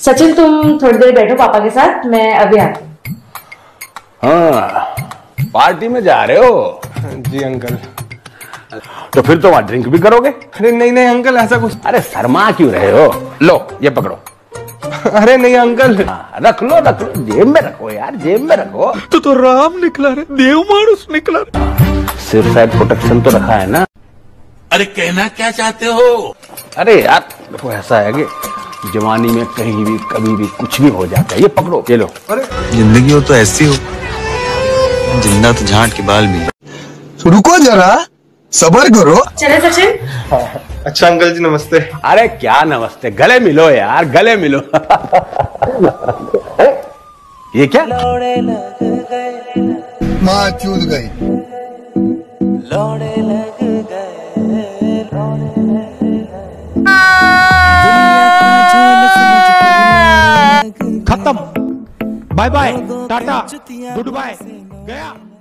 सचिन तुम थोड़ी देर बैठो पापा के साथ, मैं अभी आती हूँ। हाँ, पार्टी में जा रहे हो? जी अंकल। तो फिर तो वहां ड्रिंक भी करोगे? अरे नहीं नहीं अंकल, ऐसा कुछ। अरे शर्मा क्यों रहे हो? लो ये पकड़ो। अरे नहीं अंकल। रख लो रख लो, जेब में रखो यार, जेब में रखो। तो राम निकला रे, देव मानुस निकला रे। सिर साइड प्रोटेक्शन तो रखा है ना? अरे कहना क्या चाहते हो? अरे यार देखो, ऐसा है कि जवानी में कहीं भी कभी भी कुछ भी हो जाता है। ये पकड़ो, ये लो। जिंदगी हो तो ऐसी हो, जिंदा तो झांट के बाल भी। रुको जरा, सबर करो। चले सचिन। अच्छा अंकल जी नमस्ते। अरे क्या नमस्ते, गले मिलो यार, गले मिलो। ये क्या? माँ चूत गई। खत्म, bye bye, tata, goodbye, गया।